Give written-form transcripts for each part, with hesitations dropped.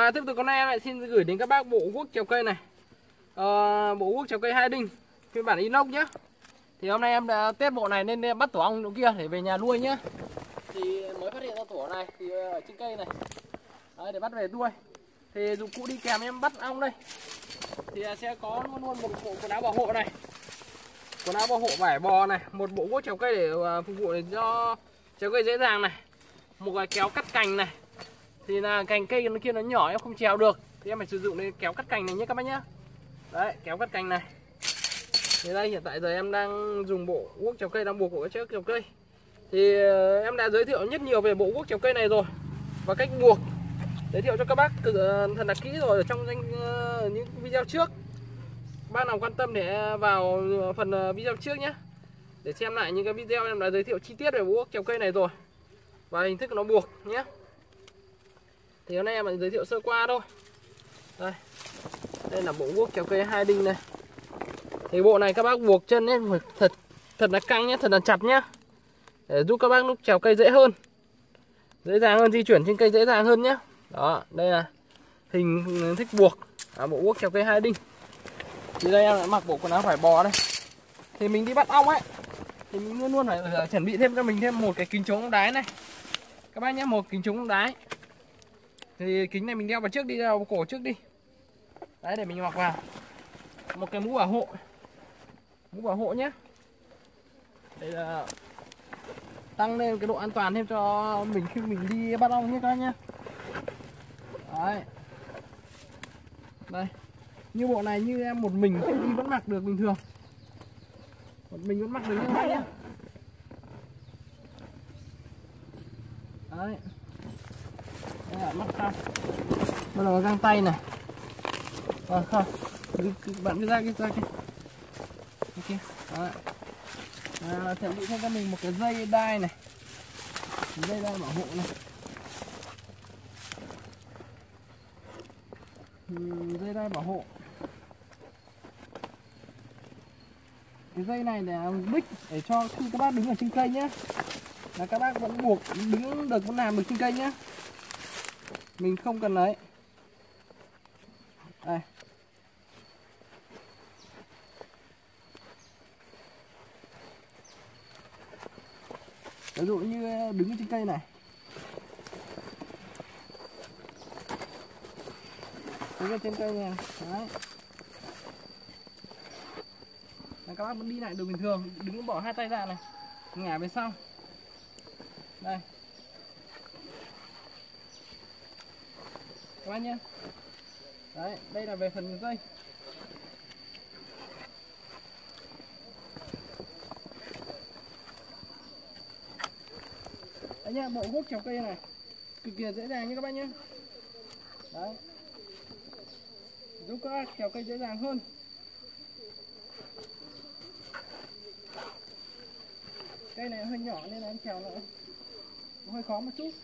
Tiếp tục hôm nay em lại xin gửi đến các bác bộ guốc trèo cây này. Bộ guốc trèo cây 2 đinh phiên bản inox nhá. Thì hôm nay em đã test bộ này nên bắt tổ ong chỗ kia để về nhà nuôi nhá. Thì mới phát hiện ra tổ này thì ở trên cây này. Đấy, để bắt về nuôi. Thì dụng cụ đi kèm em bắt ong đây. Thì sẽ có luôn một bộ quần áo bảo hộ này. Quần áo bảo hộ vải bò này, một bộ guốc trèo cây để phục vụ để cho trèo cây dễ dàng này. Một cái kéo cắt cành này. Thì là cành cây nó kia nó nhỏ em không trèo được thì em phải sử dụng cái kéo cắt cành này nhé các bác nhé. Đấy, kéo cắt cành này. Thì đây hiện tại giờ em đang dùng bộ guốc trèo cây đang buộc của chiếc trèo cây. Thì em đã giới thiệu rất nhiều về bộ guốc trèo cây này rồi và cách buộc, giới thiệu cho các bác thật là kỹ rồi ở trong những video trước. Bác nào quan tâm để vào phần video trước nhé, để xem lại những cái video em đã giới thiệu chi tiết về bộ guốc trèo cây này rồi và hình thức nó buộc nhé. Thì hôm nay em giới thiệu sơ qua thôi. Đây là bộ guốc trèo cây 2 đinh này. Thì bộ này các bác buộc chân ấy phải thật là căng nhé, thật là chặt nhé, để giúp các bác lúc trèo cây dễ hơn, dễ dàng hơn, di chuyển trên cây dễ dàng hơn nhé. Đó, đây là hình thức buộc bộ guốc trèo cây 2 đinh. Thì đây em lại mặc bộ quần áo vải bò đây. Thì mình đi bắt ong ấy thì mình luôn luôn phải chuẩn bị thêm cho mình thêm một cái kính chống ong đái này các bác nhé, một kính chống ong đái. Thì kính này mình đeo vào trước đi, đeo vào cổ trước đi. Đấy, để mình mặc vào. Một cái mũ bảo hộ. Mũ bảo hộ nhé. Đây là tăng lên cái độ an toàn thêm cho mình khi mình đi bắt ong nhé các bác nhé. Đấy. Đây. Như bộ này như em một mình đi vẫn mặc được bình thường. Một mình vẫn mặc được các bác nhé. Đấy. Đây là mắt xong. Bây giờ găng tay này. Không. Bạn cứ ra kia. Ok. Đó. Chuẩn bị thêm cho mình một cái dây đai này. Dây đai bảo hộ này. Dây đai bảo hộ. Cái dây này là bích để cho khi các bác đứng ở trên cây nhé, là các bác vẫn buộc đứng được, vẫn làm được trên cây nhé. Mình không cần lấy. Đây. Ví dụ như đứng trên cây này. Đứng trên cây này. Đấy. Là các bác vẫn đi lại được bình thường, đứng bỏ hai tay ra này, ngả về sau. Đây. Các bác nhé. Đấy, đây là về phần dây. Đấy nhá, bộ guốc trèo cây này cực kỳ dễ dàng nhé các bác nhé. Đấy. Giúp các bác trèo cây dễ dàng hơn. Cây này hơi nhỏ nên là em trèo nó hơi khó một chút.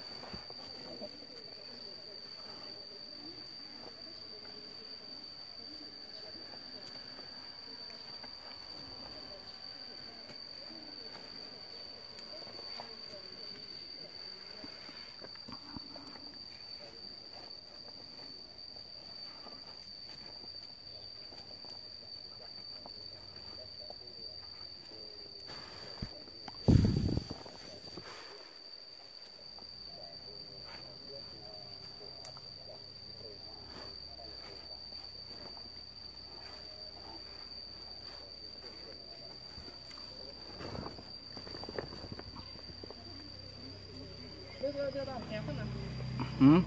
Ừ.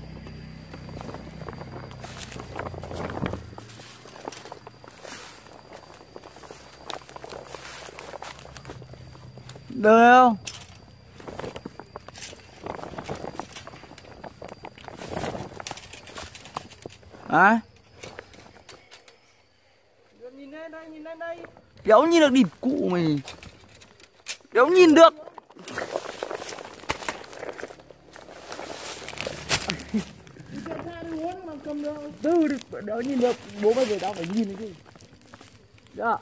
Được không? À? Nhìn lên đây. Đéo nhìn được địt cụ mày. Đéo nhìn được. Đéo nhìn được. Bố bây giờ tao phải nhìn cái gì. Đó.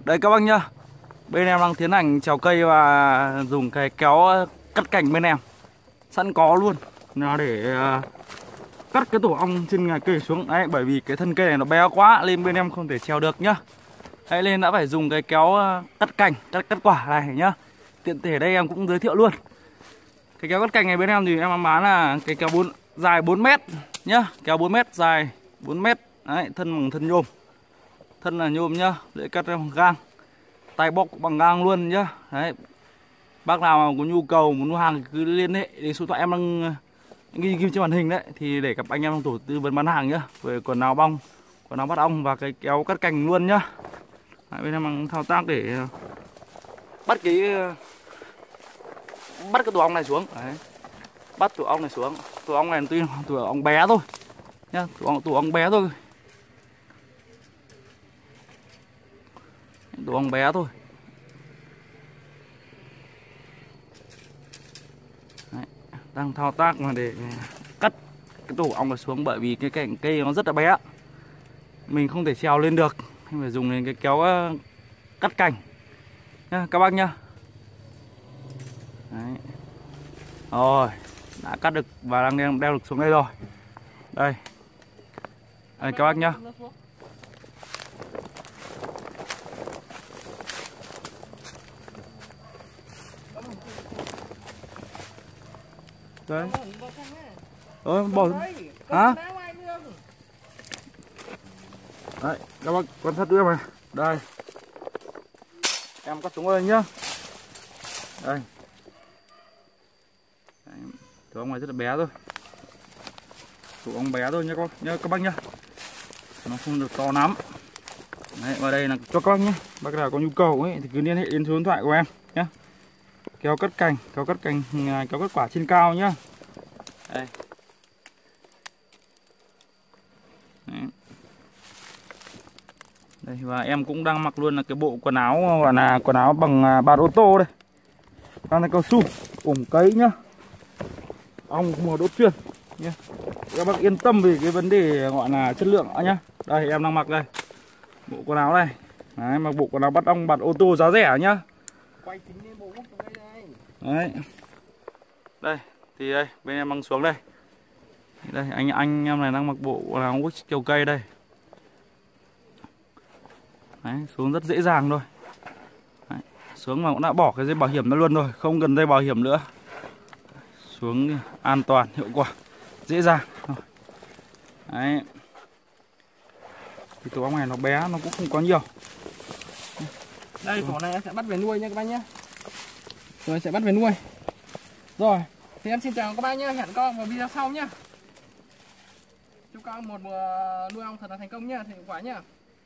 Đây các bác nhá. Bên em đang tiến hành trèo cây và dùng cái kéo cắt cành bên em sẵn có luôn là để cắt cái tổ ong trên cây xuống. Đấy, bởi vì cái thân cây này nó bé quá nên bên em không thể trèo được nhá. Đấy, nên đã phải dùng cái kéo cắt cành, cắt quả này nhá. Tiện thể đây em cũng giới thiệu luôn. Cái kéo cắt cành này bên em thì em bán là cái kéo dài 4 mét nhá. Kéo 4 mét, dài 4 mét. Đấy, thân bằng thân nhôm. Thân là nhôm nhá, dễ cắt bằng gang. Tay bóc bằng gang luôn nhá. Đấy. Bác nào mà có nhu cầu muốn mua hàng thì cứ liên hệ đến số điện thoại em đang ghi trên màn hình đấy, thì để gặp anh em trong tổ tư vấn bán hàng nhá. Về quần áo bong, quần áo bắt ong và cái kéo cắt cành luôn nhá. Đấy, bên em đang thao tác để bắt cái tổ ong này xuống. Đấy. Bắt tổ ong này xuống. Tổ ong này tuy là tổ ong bé thôi nhá, tổ ong bé thôi. Tổ ong bé thôi. Đấy, đang thao tác mà để cắt cái tổ ong này xuống, bởi vì cái cành cây nó rất là bé, mình không thể trèo lên được, phải dùng đến cái kéo cắt cành nha các bác nhá. Đấy. Rồi, đã cắt được và đang đeo được xuống đây rồi. Đây các bác nhá. Đấy. Bỏ hả? Đấy, các bác quan sát nữa mà. Đây. Em cắt xuống đây nhá. Đây. Đấy, tổ ong này rất là bé thôi. Tổ ong bé thôi nha các bác nhá. Nó không được to lắm. Đấy, và đây là cho các bác nhé. Bác nào có nhu cầu ấy thì cứ liên hệ đến số điện thoại của em nhé. Kéo cắt cành, kéo cắt quả trên cao nhá. Đây. Đấy. Đây, và em cũng đang mặc luôn là cái bộ quần áo gọi là quần áo bằng bạt ô tô đây. Đang là cao su, ủng cấy nhá. Ong mùa đốt chuyên nhá. Các bác yên tâm về cái vấn đề gọi là chất lượng nhá. Đây em đang mặc đây. Bộ quần áo này. Đấy, mặc bộ quần áo bắt ong bạt ô tô giá rẻ nhá. Quay chính lên bộ quốc đây đây. Đấy. Đây, thì đây, bên em mang xuống đây. Đây, anh em này đang mặc bộ quần áo quốc trèo cây đây. Đấy, xuống rất dễ dàng thôi. Đấy, xuống mà cũng đã bỏ cái dây bảo hiểm nó luôn rồi, không cần dây bảo hiểm nữa. Xuống an toàn, hiệu quả, dễ dàng. Đấy. Thì tổ ong này nó bé, nó cũng không có nhiều. Đây, tổ này em sẽ bắt về nuôi nha các bác nhé. Rồi sẽ bắt về nuôi. Rồi, thì em xin chào các bác nhé. Hẹn các bác vào video sau nhé. Chúc các bác một mùa nuôi ong thật là thành công nhé, hiệu quả nhé.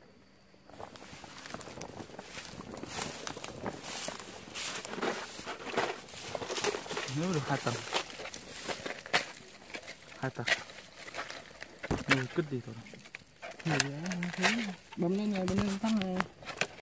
Nếu được 2 tầng. 2 tầng. Mình cứt đi thôi. Bấm lên này, bấm lên thăm này.